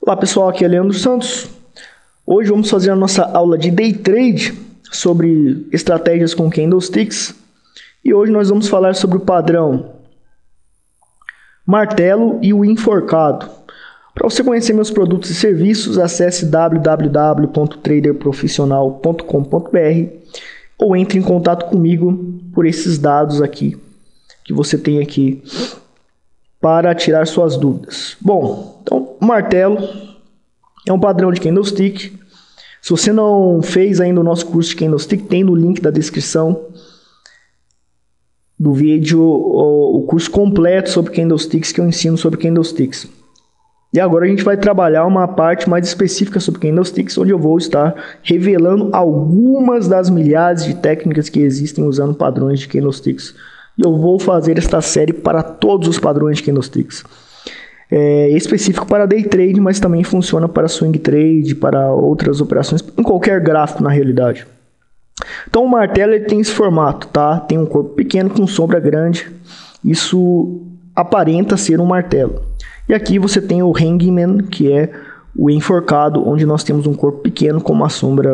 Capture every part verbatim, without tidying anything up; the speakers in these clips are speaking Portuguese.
Olá pessoal, aqui é Leandro Santos. Hoje vamos fazer a nossa aula de Day Trade sobre estratégias com Candlesticks. E hoje nós vamos falar sobre o padrão martelo e o enforcado. Para você conhecer meus produtos e serviços, acesse w w w ponto trader profissional ponto com ponto b r ou entre em contato comigo por esses dados aqui que você tem aqui para tirar suas dúvidas. Bom, então o martelo é um padrão de candlestick. Se você não fez ainda o nosso curso de candlestick, tem no link da descrição do vídeo o, o curso completo sobre candlesticks que eu ensino sobre candlesticks. E agora a gente vai trabalhar uma parte mais específica sobre candlesticks, onde eu vou estar revelando algumas das milhares de técnicas que existem usando padrões de candlesticks. E eu vou fazer esta série para todos os padrões de candlesticks. É específico para day trade, mas também funciona para swing trade, para outras operações, em qualquer gráfico na realidade. Então o martelo ele tem esse formato, tá? Tem um corpo pequeno com sombra grande. Isso aparenta ser um martelo. E aqui você tem o hangman, que é o enforcado, onde nós temos um corpo pequeno com uma sombra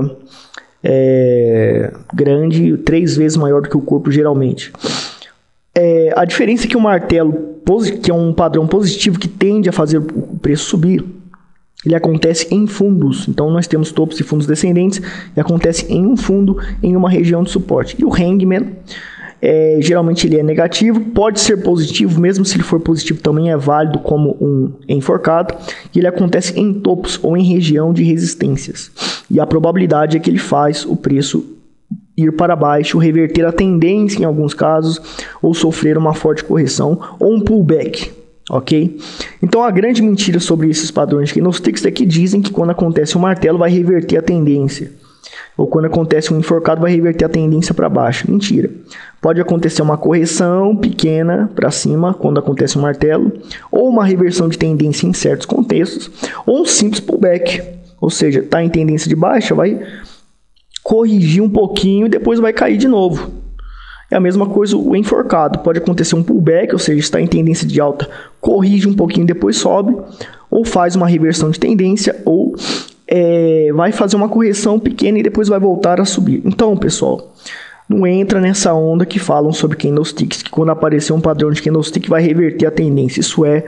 é, grande, três vezes maior do que o corpo geralmente. É, a diferença é que o martelo, que é um padrão positivo que tende a fazer o preço subir, ele acontece em fundos. Então nós temos topos e fundos descendentes e acontece em um fundo, em uma região de suporte. E o hangman, é, geralmente ele é negativo, pode ser positivo, mesmo se ele for positivo também é válido como um enforcado, e ele acontece em topos ou em região de resistências. E a probabilidade é que ele faz o preço ir para baixo, reverter a tendência em alguns casos, ou sofrer uma forte correção, ou um pullback, ok? Então a grande mentira sobre esses padrões de candlesticks é que dizem que quando acontece um martelo vai reverter a tendência, ou quando acontece um enforcado vai reverter a tendência para baixo. Mentira. Pode acontecer uma correção pequena para cima quando acontece um martelo, ou uma reversão de tendência em certos contextos, ou um simples pullback, ou seja, está em tendência de baixa, vai corrigir um pouquinho e depois vai cair de novo. É a mesma coisa o enforcado. Pode acontecer um pullback, ou seja, está em tendência de alta, corrige um pouquinho e depois sobe, ou faz uma reversão de tendência, ou é, vai fazer uma correção pequena e depois vai voltar a subir. Então, pessoal, não entra nessa onda que falam sobre candlesticks, que quando aparecer um padrão de candlestick vai reverter a tendência. Isso é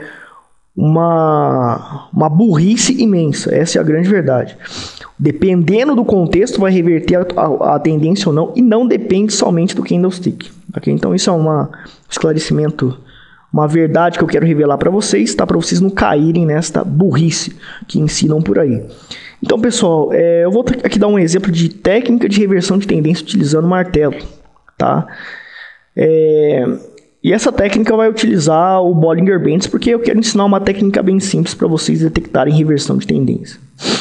uma, uma burrice imensa. Essa é a grande verdade. Dependendo do contexto, vai reverter a, a, a tendência ou não, e não depende somente do candlestick. Okay? Então, isso é uma, um esclarecimento, uma verdade que eu quero revelar para vocês, tá? Para vocês não caírem nesta burrice que ensinam por aí. Então, pessoal, é, eu vou aqui dar um exemplo de técnica de reversão de tendência utilizando martelo. Tá? É, e essa técnica vai utilizar o Bollinger Bands, porque eu quero ensinar uma técnica bem simples para vocês detectarem reversão de tendência.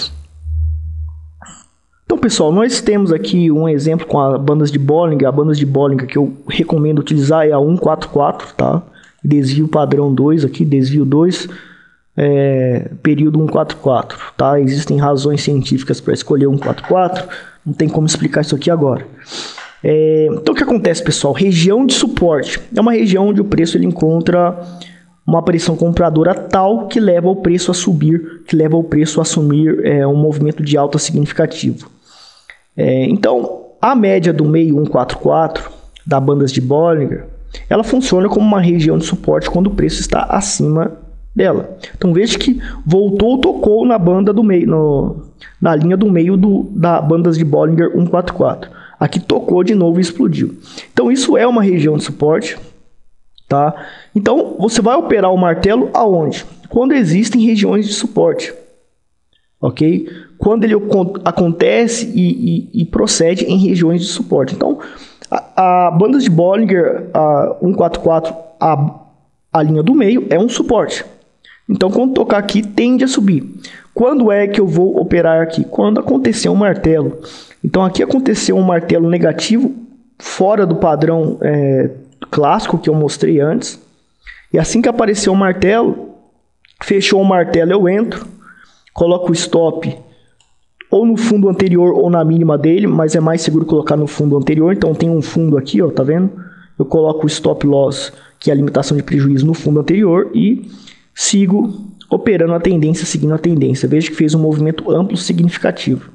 Então, pessoal, nós temos aqui um exemplo com as bandas de Bollinger. A bandas de Bollinger que eu recomendo utilizar é a um quatro quatro, tá? Desvio padrão dois aqui, desvio dois, é, período um quatro quatro, tá? Existem razões científicas para escolher um quatro quatro, não tem como explicar isso aqui agora. É, então, o que acontece, pessoal? Região de suporte é uma região onde o preço ele encontra uma pressão compradora tal que leva o preço a subir, que leva o preço a assumir é, um movimento de alta significativo. É, então, a média do meio um quatro quatro da bandas de Bollinger, ela funciona como uma região de suporte quando o preço está acima dela. Então, veja que voltou, tocou na banda do meio, no, na linha do meio do, da bandas de Bollinger um quatro quatro. Aqui tocou de novo e explodiu. Então, isso é uma região de suporte. Tá? Então, você vai operar o martelo aonde? Quando existem regiões de suporte. Ok? Quando ele acontece e, e, e procede em regiões de suporte. Então, a, a banda de Bollinger a um quatro quatro, a, a linha do meio, é um suporte. Então, quando tocar aqui, tende a subir. Quando é que eu vou operar aqui? Quando acontecer um martelo. Então, aqui aconteceu um martelo negativo, fora do padrão é, clássico que eu mostrei antes. E assim que apareceu o martelo, fechou o martelo, eu entro, coloco o stop ou no fundo anterior ou na mínima dele, mas é mais seguro colocar no fundo anterior. Então tem um fundo aqui, ó, tá vendo? Eu coloco o stop loss, que é a limitação de prejuízo, no fundo anterior e sigo operando a tendência, seguindo a tendência. Veja que fez um movimento amplo significativo.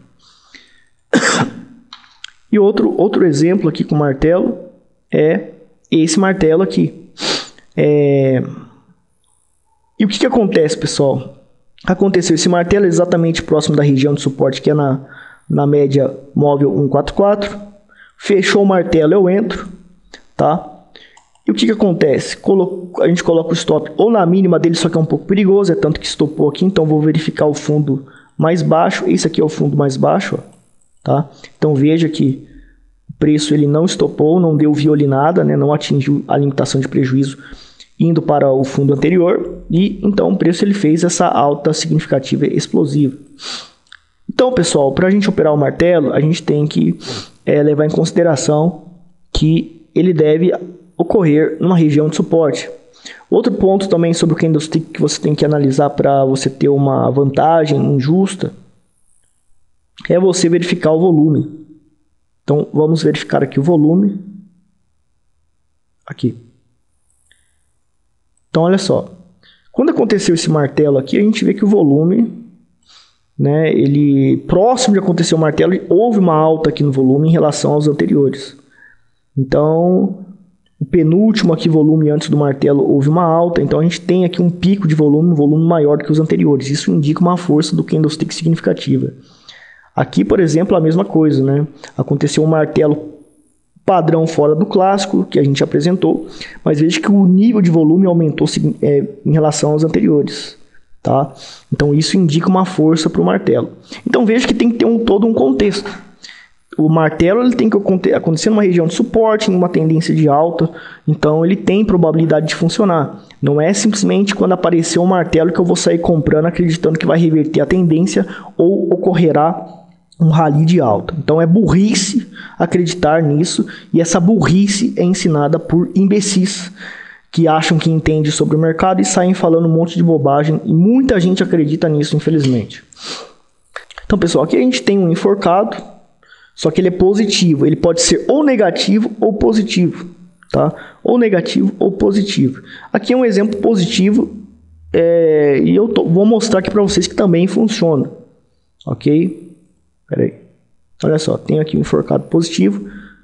E outro, outro exemplo aqui com martelo é esse martelo aqui. É... E o que, que acontece, pessoal? Aconteceu esse martelo exatamente próximo da região de suporte, que é na, na média móvel cento e quarenta e quatro. Fechou o martelo, eu entro, tá? E o que, que acontece? Colo... A gente coloca o stop ou na mínima dele, só que é um pouco perigoso, é tanto que estopou aqui, então vou verificar o fundo mais baixo. Esse aqui é o fundo mais baixo, ó, tá? Então veja que o preço ele não estopou, não deu violinada, né? Não atingiu a limitação de prejuízo indo para o fundo anterior, e então o preço ele fez essa alta significativa explosiva. Então, pessoal, para a gente operar o martelo, a gente tem que é, levar em consideração que ele deve ocorrer numa região de suporte. Outro ponto também sobre o candlestick que você tem que analisar para você ter uma vantagem injusta é você verificar o volume. Então, vamos verificar aqui o volume. Aqui. Então, olha só. Quando aconteceu esse martelo aqui, a gente vê que o volume, né, ele, próximo de acontecer o martelo, houve uma alta aqui no volume em relação aos anteriores. Então, o penúltimo aqui volume antes do martelo houve uma alta. Então, a gente tem aqui um pico de volume, um volume maior do que os anteriores. Isso indica uma força do candlestick significativa. Aqui, por exemplo, a mesma coisa, né? Aconteceu um martelo padrão fora do clássico, que a gente apresentou, mas veja que o nível de volume aumentou é, em relação aos anteriores, tá? Então isso indica uma força para o martelo. Então veja que tem que ter um, todo um contexto. O martelo ele tem que acontecer numa região de suporte, em uma tendência de alta, então ele tem probabilidade de funcionar. Não é simplesmente quando aparecer um martelo que eu vou sair comprando acreditando que vai reverter a tendência ou ocorrerá um rally de alta. Então é burrice acreditar nisso, e essa burrice é ensinada por imbecis que acham que entendem sobre o mercado e saem falando um monte de bobagem, e muita gente acredita nisso, infelizmente. Então, pessoal, aqui a gente tem um enforcado, só que ele é positivo. Ele pode ser ou negativo ou positivo, tá? Ou negativo ou positivo. Aqui é um exemplo positivo, é, e eu tô, vou mostrar aqui para vocês que também funciona, ok? Pera aí. Olha só, tem aqui um enforcado positivo.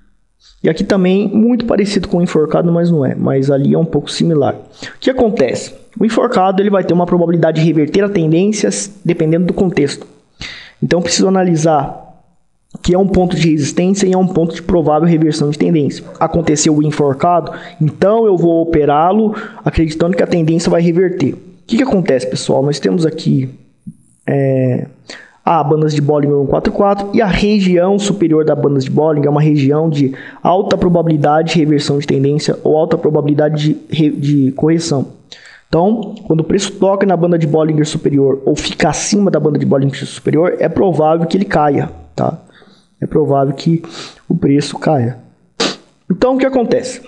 E aqui também muito parecido com o enforcado, mas não é. Mas ali é um pouco similar. O que acontece? O enforcado ele vai ter uma probabilidade de reverter a tendência dependendo do contexto. Então, preciso analisar que é um ponto de resistência e é um ponto de provável reversão de tendência. Aconteceu o enforcado, então eu vou operá-lo acreditando que a tendência vai reverter. O que, que acontece, pessoal? Nós temos aqui... É... a bandas de Bollinger cento e quarenta e quatro, e a região superior da bandas de Bollinger é uma região de alta probabilidade de reversão de tendência ou alta probabilidade de, de correção. Então, quando o preço toca na banda de Bollinger superior ou fica acima da banda de Bollinger superior, é provável que ele caia, tá? É provável que o preço caia. Então, o que acontece?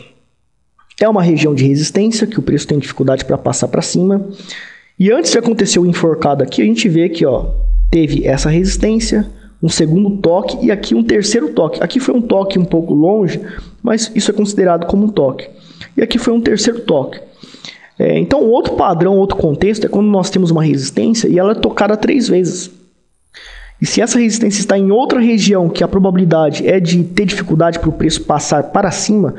É uma região de resistência que o preço tem dificuldade para passar para cima. E antes de acontecer o enforcado aqui, a gente vê que, ó, teve essa resistência, um segundo toque e aqui um terceiro toque. Aqui foi um toque um pouco longe, mas isso é considerado como um toque. E aqui foi um terceiro toque. É, então, outro padrão, outro contexto é quando nós temos uma resistência e ela é tocada três vezes. E se essa resistência está em outra região que a probabilidade é de ter dificuldade para o preço passar para cima,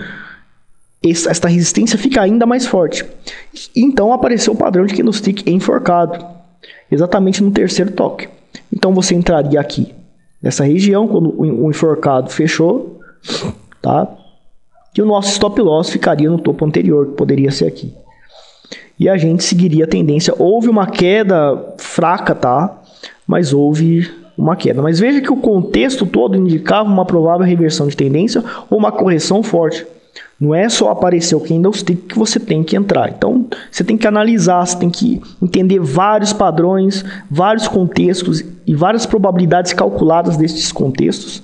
esta resistência fica ainda mais forte. Então, apareceu o padrão de candlestick enforcado, exatamente no terceiro toque. Então você entraria aqui nessa região quando o enforcado fechou, tá? E o nosso stop loss ficaria no topo anterior, que poderia ser aqui. E a gente seguiria a tendência. Houve uma queda fraca, tá? Mas houve uma queda. Mas veja que o contexto todo indicava uma provável reversão de tendência ou uma correção forte. Não é só aparecer o candlestick que você tem que entrar. Então, você tem que analisar, você tem que entender vários padrões, vários contextos e várias probabilidades calculadas desses contextos.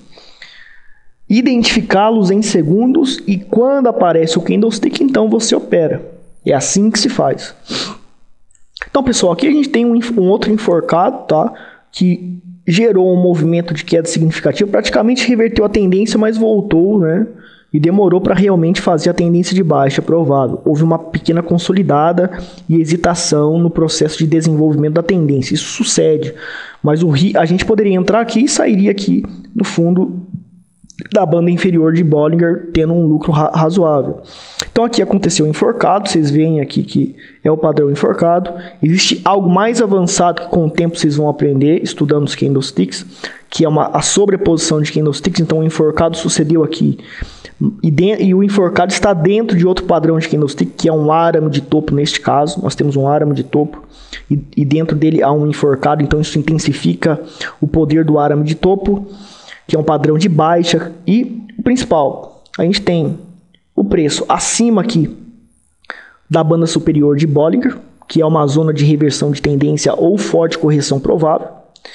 Identificá-los em segundos e quando aparece o candlestick, então você opera. É assim que se faz. Então, pessoal, aqui a gente tem um, um outro enforcado, tá? Que gerou um movimento de queda significativa, praticamente reverteu a tendência, mas voltou, né? e demorou para realmente fazer a tendência de baixa provável. Houve uma pequena consolidada e hesitação no processo de desenvolvimento da tendência. Isso sucede, mas o, a gente poderia entrar aqui e sairia aqui no fundo da banda inferior de Bollinger, tendo um lucro ra razoável. Então aqui aconteceu o enforcado, vocês veem aqui que é o padrão enforcado. Existe algo mais avançado que com o tempo vocês vão aprender estudando os candlesticks, que é uma, a sobreposição de candlesticks. Então o enforcado sucedeu aqui e, de, e o enforcado está dentro de outro padrão de candlestick, que é um arame de topo. Neste caso nós temos um arame de topo e, e dentro dele há um enforcado, então isso intensifica o poder do arame de topo, que é um padrão de baixa. E o principal, a gente tem o preço acima aqui da banda superior de Bollinger, que é uma zona de reversão de tendência ou forte correção provável.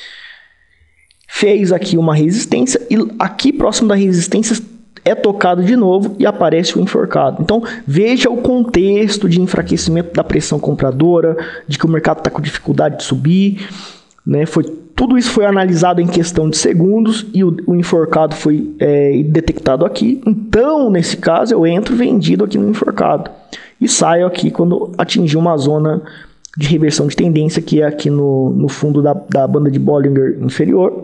Fez aqui uma resistência e aqui próximo da resistência é tocado de novo e aparece o enforcado. Então veja o contexto de enfraquecimento da pressão compradora, de que o mercado está com dificuldade de subir, né? Foi Tudo isso foi analisado em questão de segundos e o, o enforcado foi é, detectado aqui. Então, nesse caso, eu entro vendido aqui no enforcado e saio aqui quando atingir uma zona de reversão de tendência, que é aqui no, no fundo da, da banda de Bollinger inferior,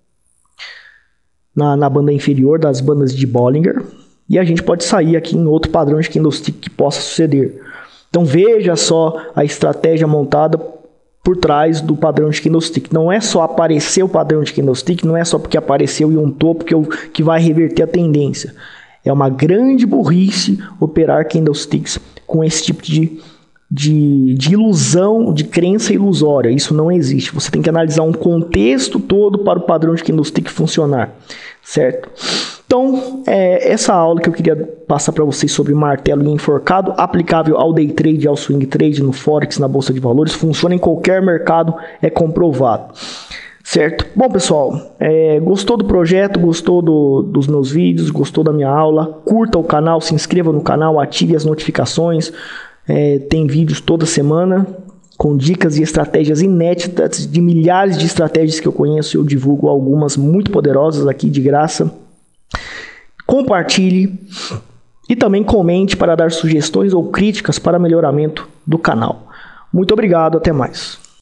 na, na banda inferior das bandas de Bollinger, e a gente pode sair aqui em outro padrão de candlestick que possa suceder. Então, veja só a estratégia montada por trás do padrão de candlestick. Não é só aparecer o padrão de candlestick, não é só porque apareceu em um topo que, eu, que vai reverter a tendência. É uma grande burrice operar candlesticks com esse tipo de, de, de ilusão, de crença ilusória. Isso não existe. Você tem que analisar um contexto todo para o padrão de candlestick funcionar, certo? Então, é essa aula que eu queria passar para vocês sobre martelo e enforcado, aplicável ao day trade, ao swing trade, no forex, na bolsa de valores, funciona em qualquer mercado, é comprovado, certo? Bom, pessoal, é, gostou do projeto, gostou do, dos meus vídeos, gostou da minha aula, curta o canal, se inscreva no canal, ative as notificações, é, tem vídeos toda semana com dicas e estratégias inéditas de milhares de estratégias que eu conheço. Eu divulgo algumas muito poderosas aqui de graça. Compartilhe e também comente para dar sugestões ou críticas para melhoramento do canal. Muito obrigado, até mais.